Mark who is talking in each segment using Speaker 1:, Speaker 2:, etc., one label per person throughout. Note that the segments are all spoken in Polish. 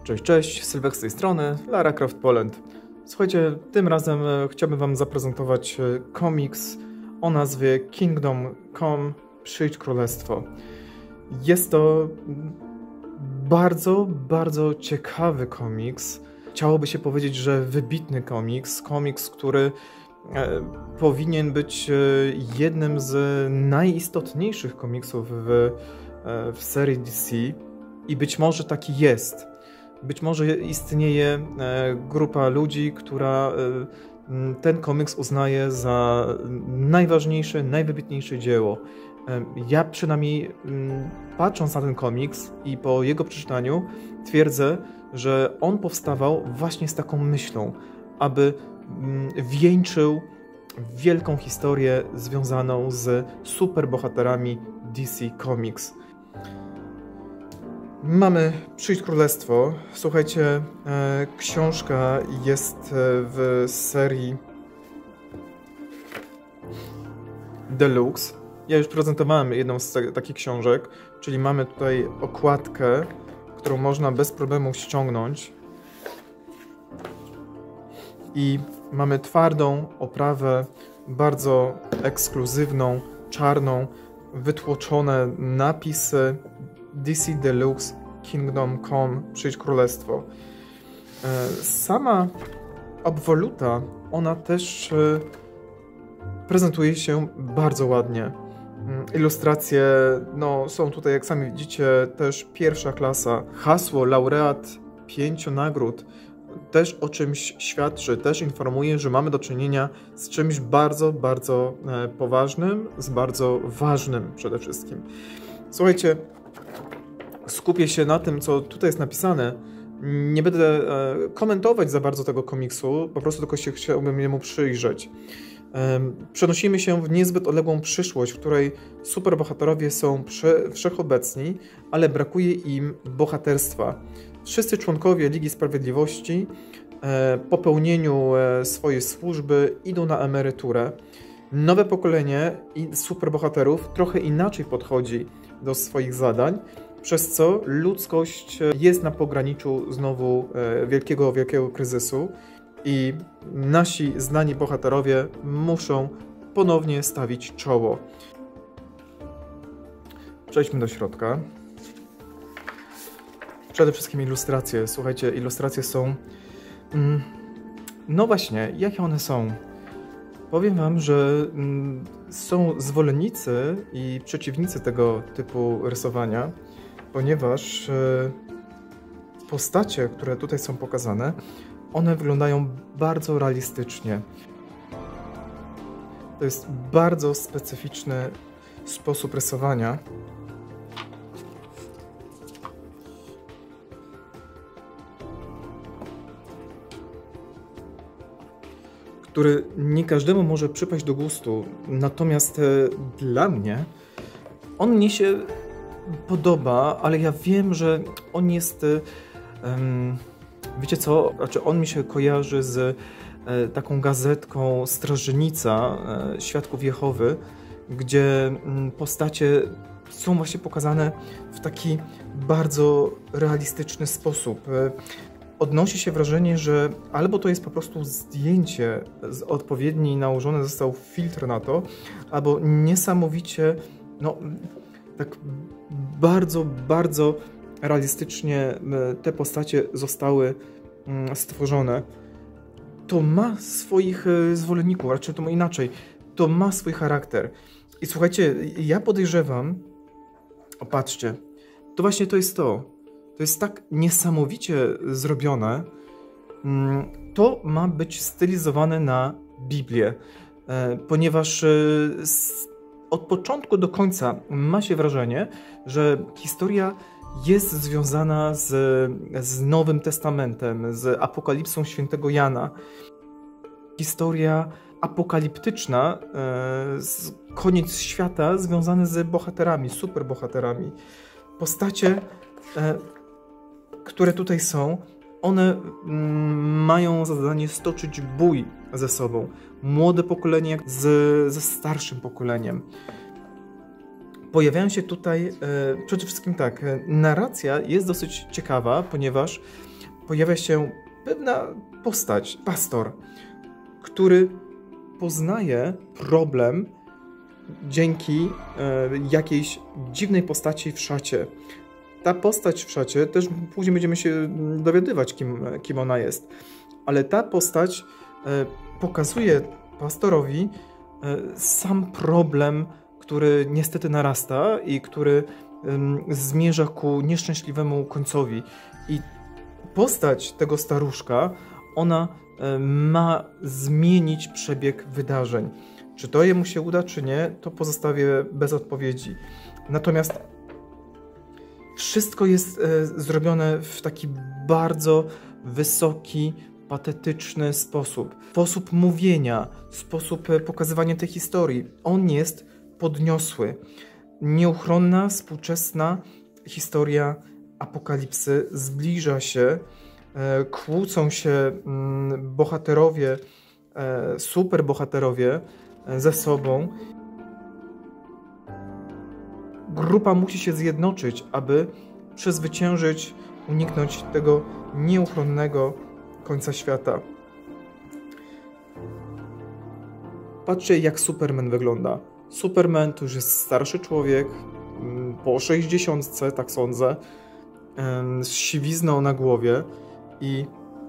Speaker 1: Cześć, cześć, Sylwek z tej strony, Lara Croft Poland. Słuchajcie, tym razem chciałbym wam zaprezentować komiks o nazwie Kingdom Come, Przyjdź Królestwo. Jest to bardzo ciekawy komiks. Chciałoby się powiedzieć, że wybitny komiks, który powinien być jednym z najistotniejszych komiksów w serii DC i być może taki jest. Być może istnieje grupa ludzi, która ten komiks uznaje za najważniejsze, najwybitniejsze dzieło. Ja przynajmniej patrząc na ten komiks i po jego przeczytaniu twierdzę, że on powstawał właśnie z taką myślą, aby wieńczył wielką historię związaną z superbohaterami DC Comics. Mamy Przyjdź Królestwo. Słuchajcie, książka jest w serii Deluxe. Ja już prezentowałem jedną z takich książek, czyli mamy tutaj okładkę, którą można bez problemu ściągnąć. I mamy twardą oprawę, bardzo ekskluzywną, czarną, wytłoczone napisy DC Deluxe Kingdom Come, Przyjdź Królestwo. Sama obwoluta, ona też prezentuje się bardzo ładnie. Ilustracje są tutaj, jak sami widzicie, też pierwsza klasa. Hasło laureat 5 nagród też o czymś świadczy, też informuje, że mamy do czynienia z czymś bardzo poważnym, z bardzo ważnym przede wszystkim. Słuchajcie, skupię się na tym, co tutaj jest napisane. Nie będę komentować za bardzo tego komiksu, po prostu tylko chciałbym jemu przyjrzeć. Przenosimy się w niezbyt odległą przyszłość, w której superbohaterowie są wszechobecni, ale brakuje im bohaterstwa. Wszyscy członkowie Ligi Sprawiedliwości po pełnieniu swojej służby idą na emeryturę. Nowe pokolenie superbohaterów trochę inaczej podchodzi do swoich zadań, przez co ludzkość jest na pograniczu znowu wielkiego kryzysu i nasi znani bohaterowie muszą ponownie stawić czoło. Przejdźmy do środka. Przede wszystkim ilustracje. Słuchajcie, ilustracje są... No właśnie, jakie one są? Powiem wam, że są zwolennicy i przeciwnicy tego typu rysowania, ponieważ postacie, które tutaj są pokazane, one wyglądają bardzo realistycznie. To jest bardzo specyficzny sposób rysowania. Który nie każdemu może przypaść do gustu, natomiast dla mnie on się podoba, ale ja wiem, że on jest, wiecie co, znaczy on mi się kojarzy z taką gazetką Strażnica Świadków Jehowy, gdzie postacie są właśnie pokazane w taki bardzo realistyczny sposób. Odnosi się wrażenie, że albo to jest po prostu zdjęcie odpowiedni nałożony został filtr na to, albo niesamowicie, tak bardzo realistycznie te postacie zostały stworzone. To ma swoich zwolenników, raczej to inaczej, to ma swój charakter. I słuchajcie, ja podejrzewam, patrzcie, to właśnie to jest to. To jest tak niesamowicie zrobione. To ma być stylizowane na Biblię, ponieważ od początku do końca ma się wrażenie, że historia jest związana z Nowym Testamentem, z Apokalipsą Świętego Jana. Historia apokaliptyczna, koniec świata związany z bohaterami, superbohaterami. Postacie, które tutaj są, one mają za zadanie stoczyć bój ze sobą. Młode pokolenie ze starszym pokoleniem. Pojawiają się tutaj przede wszystkim tak, narracja jest dosyć ciekawa, ponieważ pojawia się pewna postać, pastor, który poznaje problem dzięki jakiejś dziwnej postaci w szacie. Ta postać w szacie, też później będziemy się dowiadywać, kim ona jest, ale ta postać pokazuje pastorowi sam problem, który niestety narasta i który zmierza ku nieszczęśliwemu końcowi. I postać tego staruszka, ona ma zmienić przebieg wydarzeń. Czy to jemu się uda, czy nie, to pozostawię bez odpowiedzi. Natomiast wszystko jest zrobione w taki bardzo wysoki, patetyczny sposób. Sposób mówienia, sposób pokazywania tej historii. On jest podniosły. Nieuchronna, współczesna historia apokalipsy zbliża się, kłócą się bohaterowie, superbohaterowie ze sobą. Grupa musi się zjednoczyć, aby przezwyciężyć, uniknąć tego nieuchronnego końca świata. Patrzcie, jak Superman wygląda. Superman to już jest starszy człowiek, po 60, tak sądzę, z siwizną na głowie i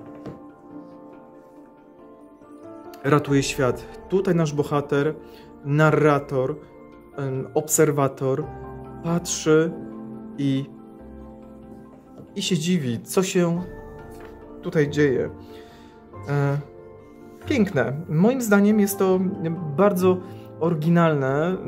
Speaker 1: ratuje świat. Tutaj nasz bohater, narrator, obserwator patrzy i się dziwi, co się tutaj dzieje. Piękne. Moim zdaniem jest to bardzo oryginalne.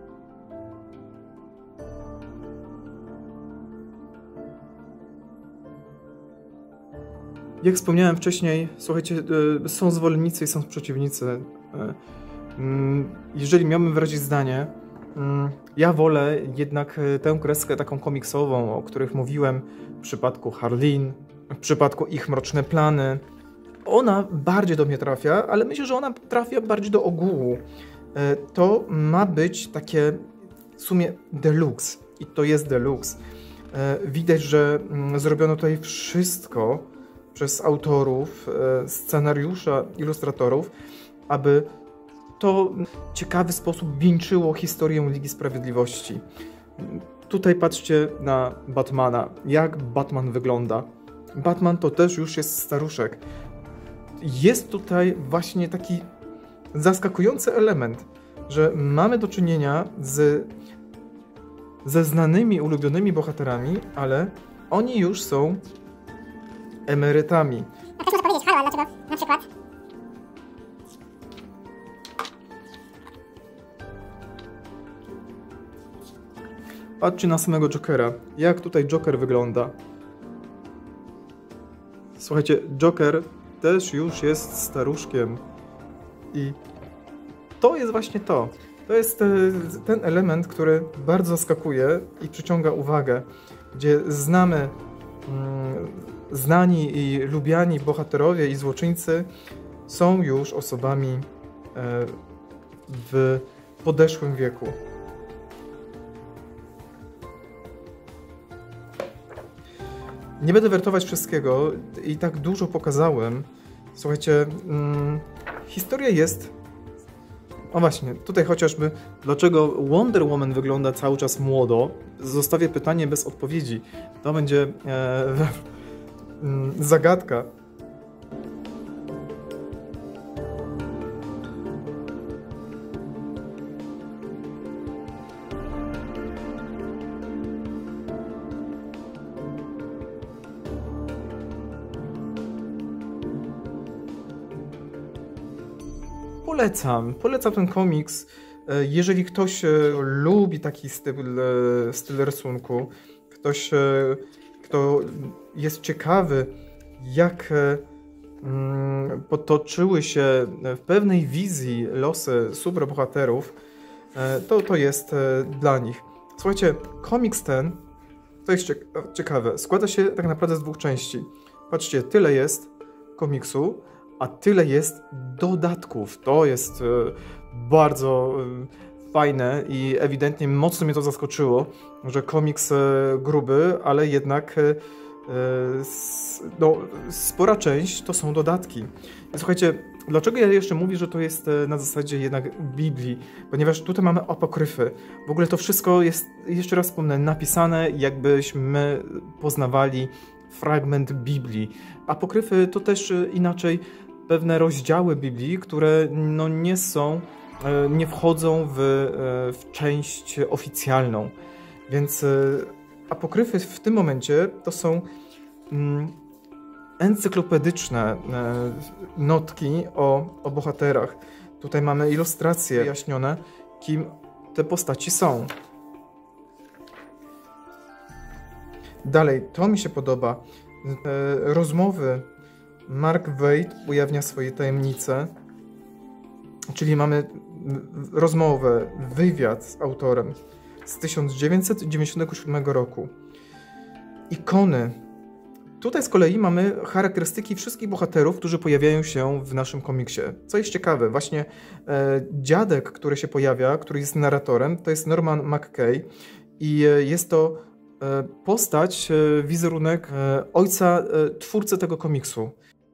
Speaker 1: Jak wspomniałem wcześniej, słuchajcie, są zwolennicy i są przeciwnicy. Jeżeli miałbym wyrazić zdanie, ja wolę jednak tę kreskę taką komiksową, o których mówiłem w przypadku Harleen, w przypadku Ich mroczne plany. Ona bardziej do mnie trafia, ale myślę, że ona trafia bardziej do ogółu. To ma być takie w sumie deluxe i to jest deluxe. Widać, że zrobiono tutaj wszystko przez autorów, scenariusza, ilustratorów, aby to w ciekawy sposób wieńczyło historię Ligi Sprawiedliwości. Tutaj patrzcie na Batmana, jak Batman wygląda. Batman to też już jest staruszek. Jest tutaj właśnie taki zaskakujący element, że mamy do czynienia ze znanymi, ulubionymi bohaterami, ale oni już są emerytami.
Speaker 2: A ktoś może powiedzieć, halo, dlaczego na przykład?
Speaker 1: Patrzcie na samego Jokera. Jak tutaj Joker wygląda. Słuchajcie, Joker też już jest staruszkiem. I to jest właśnie to. To jest ten element, który bardzo zaskakuje i przyciąga uwagę. Gdzie znani i lubiani bohaterowie i złoczyńcy są już osobami w podeszłym wieku. Nie będę wertować wszystkiego i tak dużo pokazałem. Słuchajcie, historia jest... O właśnie, tutaj chociażby dlaczego Wonder Woman wygląda cały czas młodo, zostawię pytanie bez odpowiedzi. To będzie zagadka. Polecam ten komiks. Jeżeli ktoś lubi taki styl rysunku, ktoś, kto jest ciekawy, jak potoczyły się w pewnej wizji losy superbohaterów, to jest dla nich. Słuchajcie, komiks ten, to jest ciekawe, składa się tak naprawdę z dwóch części. Patrzcie, tyle jest komiksu, a tyle jest dodatków. To jest bardzo fajne i ewidentnie mocno mnie to zaskoczyło, że komiks gruby, ale jednak no, spora część to są dodatki. Słuchajcie, dlaczego ja jeszcze mówię, że to jest na zasadzie jednak Biblii? Ponieważ tutaj mamy apokryfy. W ogóle to wszystko jest, jeszcze raz wspomnę, napisane, jakbyśmy poznawali fragment Biblii. Apokryfy to też inaczej pewne rozdziały Biblii, które no, nie wchodzą w część oficjalną. Więc apokryfy w tym momencie to są encyklopedyczne notki o bohaterach. Tutaj mamy ilustracje wyjaśnione, kim te postaci są. Dalej, to mi się podoba. Rozmowy. Mark Waid ujawnia swoje tajemnice. Czyli mamy rozmowę, wywiad z autorem z 1997 roku. Ikony. Tutaj z kolei mamy charakterystyki wszystkich bohaterów, którzy pojawiają się w naszym komiksie. Co jest ciekawe, właśnie dziadek, który się pojawia, który jest narratorem, to jest Norman McKay i jest to postać, wizerunek ojca twórcy tego komiksu.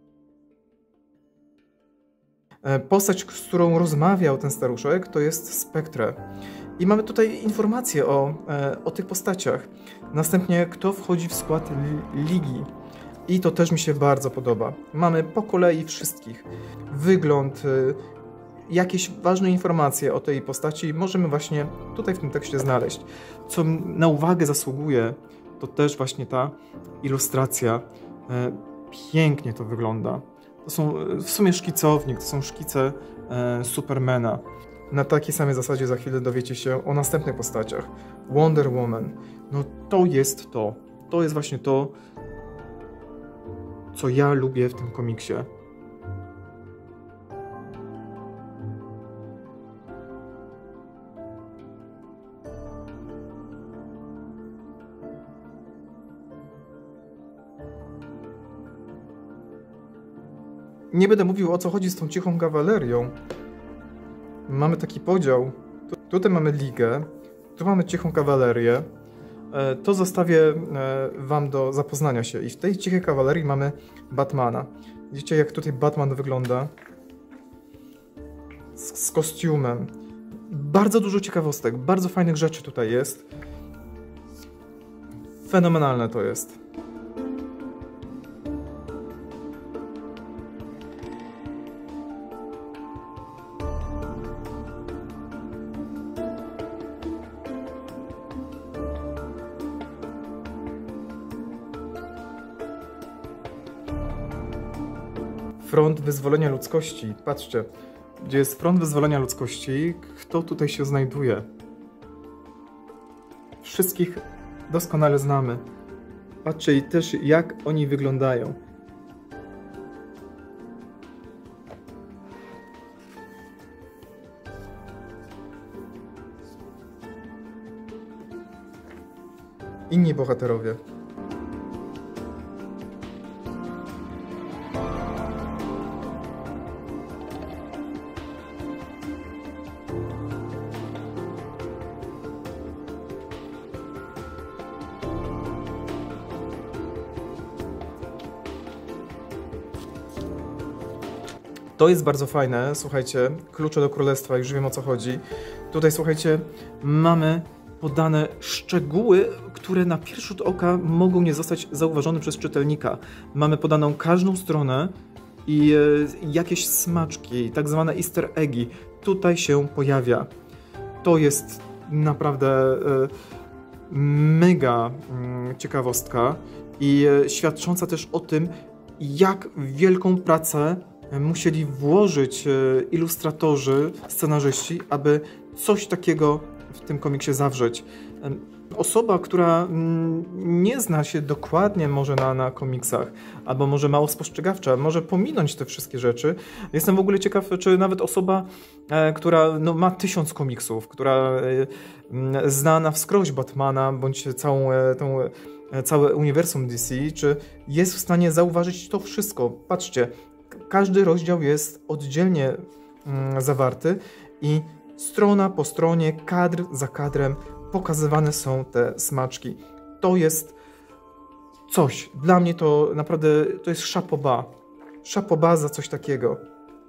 Speaker 1: Postać, z którą rozmawiał ten staruszek, to jest Spectre. I mamy tutaj informacje o tych postaciach. Następnie, kto wchodzi w skład ligi. I to też mi się bardzo podoba. Mamy po kolei wszystkich. Wygląd, jakieś ważne informacje o tej postaci możemy właśnie tutaj w tym tekście znaleźć. Co na uwagę zasługuje, to też właśnie ta ilustracja. Pięknie to wygląda. To są w sumie szkicownik, to są szkice Supermana. Na takiej samej zasadzie za chwilę dowiecie się o następnych postaciach. Wonder Woman. No to jest to. To jest właśnie to, co ja lubię w tym komiksie. Nie będę mówił, o co chodzi z tą cichą kawalerią. Mamy taki podział. Tutaj mamy ligę, tu mamy cichą kawalerię. To zostawię wam do zapoznania się. I w tej cichej kawalerii mamy Batmana. Widzicie, jak tutaj Batman wygląda? Z kostiumem. Bardzo dużo ciekawostek, bardzo fajnych rzeczy tutaj jest. Fenomenalne to jest. Front Wyzwolenia Ludzkości. Patrzcie, gdzie jest Front Wyzwolenia Ludzkości, kto tutaj się znajduje? Wszystkich doskonale znamy. Patrzcie i też jak oni wyglądają. Inni bohaterowie. To jest bardzo fajne, słuchajcie, klucze do królestwa, już wiem o co chodzi. Tutaj, słuchajcie, mamy podane szczegóły, które na pierwszy rzut oka mogą nie zostać zauważone przez czytelnika. Mamy podaną każdą stronę i jakieś smaczki, tak zwane easter eggi, tutaj się pojawia. To jest naprawdę mega ciekawostka i świadcząca też o tym, jak wielką pracę musieli włożyć ilustratorzy, scenarzyści, aby coś takiego w tym komiksie zawrzeć. Osoba, która nie zna się dokładnie może na komiksach, albo może mało spostrzegawcza, może pominąć te wszystkie rzeczy. Jestem w ogóle ciekaw, czy nawet osoba, która ma 1000 komiksów, która zna na wskroś Batmana, bądź całe uniwersum DC, czy jest w stanie zauważyć to wszystko. Patrzcie, każdy rozdział jest oddzielnie zawarty i strona po stronie, kadr za kadrem pokazywane są te smaczki. To jest coś. Dla mnie to naprawdę, to jest chapeau bas. Chapeau bas za coś takiego.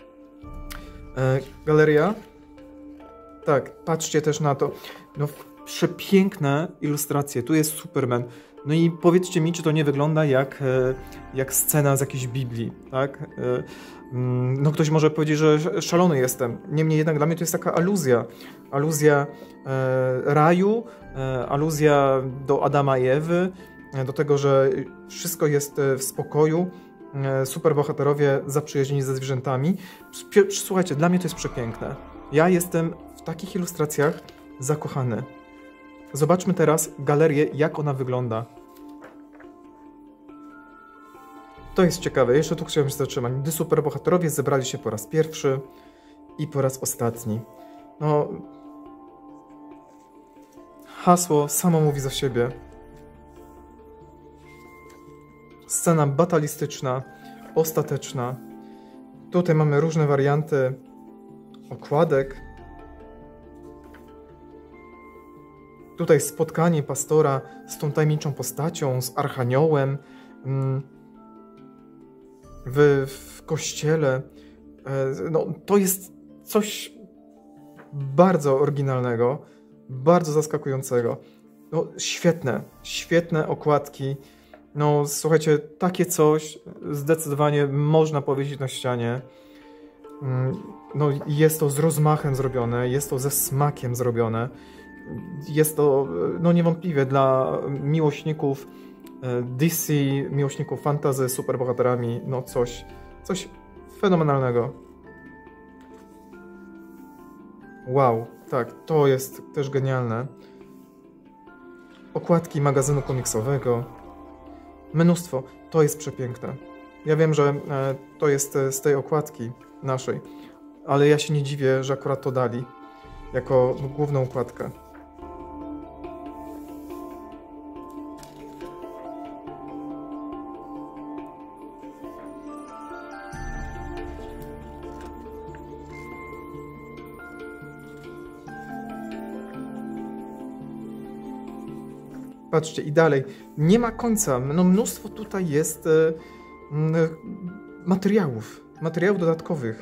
Speaker 1: Galeria. Tak, patrzcie też na to. No, przepiękne ilustracje. Tu jest Superman. No i powiedzcie mi, czy to nie wygląda jak scena z jakiejś Biblii, tak? No ktoś może powiedzieć, że szalony jestem. Niemniej jednak dla mnie to jest taka aluzja. Aluzja raju, aluzja do Adama i Ewy, do tego, że wszystko jest w spokoju. Superbohaterowie zaprzyjaźnieni ze zwierzętami. Słuchajcie, dla mnie to jest przepiękne. Ja jestem w takich ilustracjach zakochany. Zobaczmy teraz galerię, jak ona wygląda. To jest ciekawe. Jeszcze tu chciałem się zatrzymać. Gdy superbohaterowie zebrali się po raz pierwszy i po raz ostatni. No... Hasło samo mówi za siebie. Scena batalistyczna, ostateczna. Tutaj mamy różne warianty okładek. Tutaj spotkanie pastora z tą tajemniczą postacią, z archaniołem w kościele. No, to jest coś bardzo oryginalnego, bardzo zaskakującego. No, świetne okładki. No, słuchajcie, takie coś zdecydowanie można powiedzieć na ścianie. No, jest to z rozmachem zrobione, jest to ze smakiem zrobione. Jest to, no niewątpliwie dla miłośników DC, miłośników fantasy z superbohaterami, no coś fenomenalnego. Wow, tak, to jest też genialne. Okładki magazynu komiksowego. Mnóstwo, to jest przepiękne. Ja wiem, że to jest z tej okładki naszej, ale ja się nie dziwię, że akurat to dali jako główną okładkę. Patrzcie, i dalej. Nie ma końca. No, mnóstwo tutaj jest materiałów dodatkowych.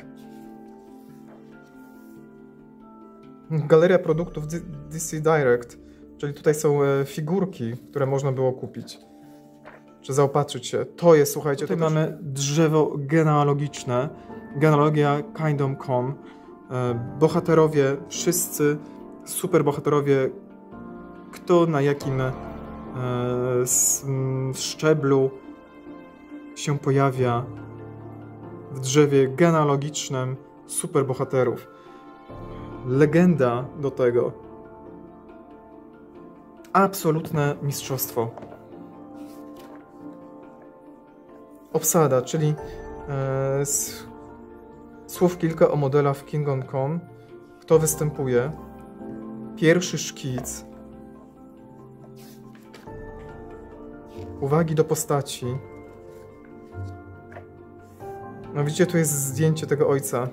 Speaker 1: Galeria produktów DC Direct, czyli tutaj są figurki, które można było kupić, czy zaopatrzyć się. To jest, słuchajcie, tutaj mamy drzewo genealogiczne, genealogia Kingdom Come. Bohaterowie, wszyscy superbohaterowie, kto na jakim szczeblu się pojawia w drzewie genealogicznym superbohaterów. Legenda do tego. Absolutne mistrzostwo. Obsada, czyli słów kilka o modelach w Kingdom Come. Kto występuje? Pierwszy szkic. Uwagi do postaci. No widzicie, tu jest zdjęcie tego ojca.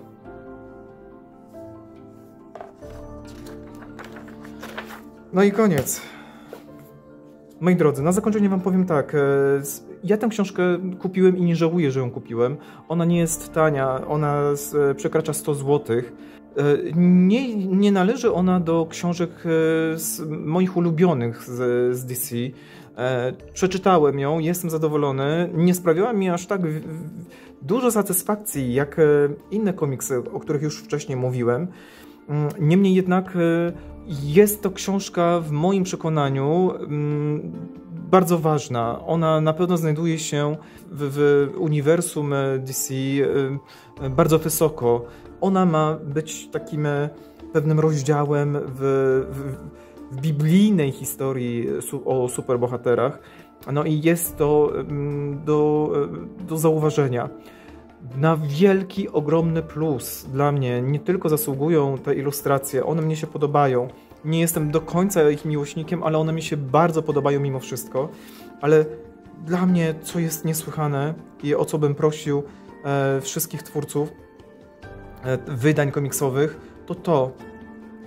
Speaker 1: No i koniec. Moi drodzy, na zakończenie wam powiem tak. Ja tę książkę kupiłem i nie żałuję, że ją kupiłem. Ona nie jest tania, ona przekracza 100 zł. Nie należy ona do książek moich ulubionych z DC. Przeczytałem ją, jestem zadowolony. Nie sprawiała mi aż tak dużo satysfakcji jak inne komiksy, o których już wcześniej mówiłem. Niemniej jednak jest to książka w moim przekonaniu bardzo ważna. Ona na pewno znajduje się w uniwersum DC bardzo wysoko. Ona ma być takim pewnym rozdziałem w biblijnej historii o superbohaterach. No i jest to do zauważenia. Na wielki, ogromny plus dla mnie nie tylko zasługują te ilustracje, one mnie się podobają. Nie jestem do końca ich miłośnikiem, ale one mi się bardzo podobają mimo wszystko. Ale dla mnie, co jest niesłychane i o co bym prosił wszystkich twórców wydań komiksowych,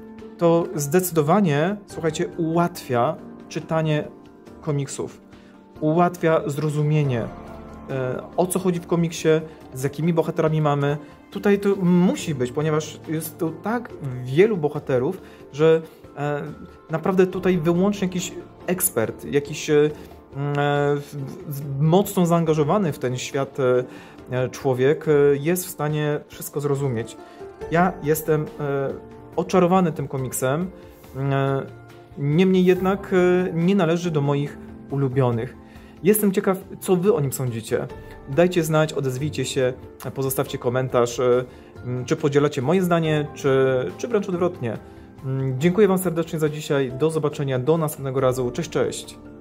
Speaker 1: to zdecydowanie, słuchajcie, ułatwia czytanie komiksów. ułatwia zrozumienie, o co chodzi w komiksie, z jakimi bohaterami mamy. Tutaj to musi być, ponieważ jest tu tak wielu bohaterów, że naprawdę tutaj wyłącznie jakiś ekspert, jakiś mocno zaangażowany w ten świat człowiek jest w stanie wszystko zrozumieć. Ja jestem oczarowany tym komiksem, niemniej jednak nie należy do moich ulubionych. Jestem ciekaw, co wy o nim sądzicie. Dajcie znać, odezwijcie się, pozostawcie komentarz, czy podzielacie moje zdanie, czy wręcz odwrotnie. Dziękuję wam serdecznie za dzisiaj, do zobaczenia, do następnego razu, cześć, cześć!